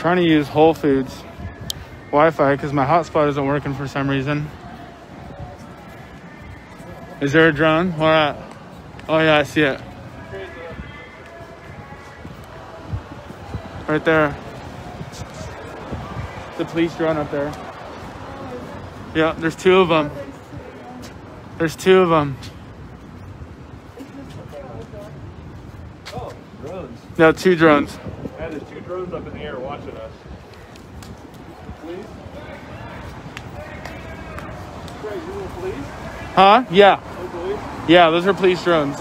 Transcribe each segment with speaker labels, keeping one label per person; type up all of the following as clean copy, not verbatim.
Speaker 1: trying to use Whole Foods Wi-Fi because my hotspot isn't working for some reason. Is there a drone? Where at? Oh yeah, I see it. Right there. The police drone up there. Yeah, there's two of them. There's two of them.
Speaker 2: Oh, drones.
Speaker 1: No, two drones.
Speaker 2: Yeah, there's two drones up in the air watching us. Police? Craig, you little police?
Speaker 1: Huh? Yeah.
Speaker 2: No police?
Speaker 1: Yeah, those are police drones.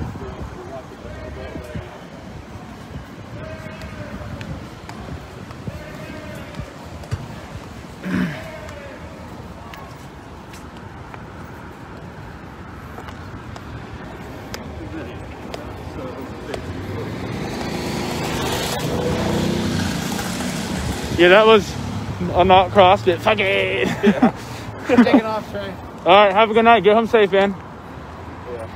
Speaker 1: Yeah, that was a not crossed it. Fuck it.
Speaker 2: Yeah. Taking off, Trey.
Speaker 1: All right, have a good night. Get home safe, man.
Speaker 2: Yeah.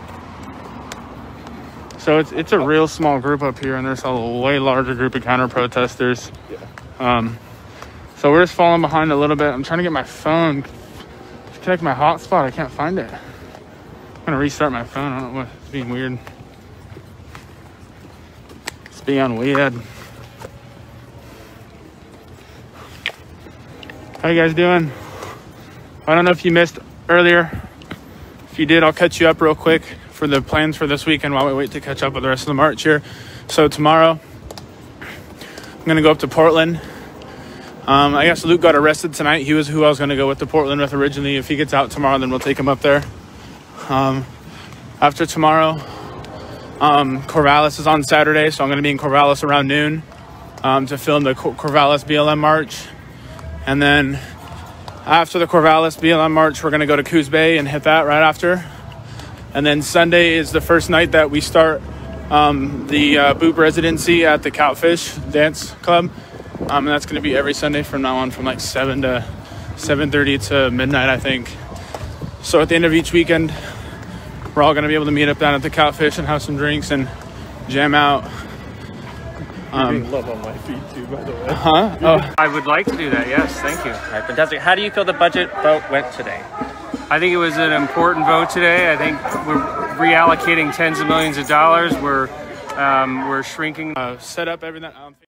Speaker 1: So it's a real small group up here, and there's a way larger group of counter protesters.
Speaker 2: Yeah.
Speaker 1: So we're just falling behind a little bit. I'm trying to get my phone to connect my hotspot. I can't find it. I'm gonna restart my phone. I don't know what's being weird. It's being weird. How you guys doing? I don't know if you missed earlier. If you did, I'll catch you up real quick for the plans for this weekend while we wait to catch up with the rest of the march here. So tomorrow, I'm gonna go up to Portland. I guess Luke got arrested tonight. He was who I was gonna go with to Portland with originally. If he gets out tomorrow, then we'll take him up there. After tomorrow, Corvallis is on Saturday, so I'm gonna be in Corvallis around noon to film the Corvallis BLM march. And then after the Corvallis BLM march, we're going to go to Coos Bay and hit that right after. And then Sunday is the first night that we start the Boop residency at the Catfish Dance Club. And that's going to be every Sunday from now on, from like 7 to 7:30 to midnight, I think. So at the end of each weekend, we're all going to be able to meet up down at the Catfish and have some drinks and jam out.
Speaker 2: Love on my feet too, by the way.
Speaker 1: Huh? Oh.
Speaker 3: I would like to do that, yes, thank you.
Speaker 4: All right, fantastic. How do you feel the budget vote went today?
Speaker 3: I think it was an important vote today. I think we're reallocating tens of millions of dollars. We're shrinking.
Speaker 1: Set up everything.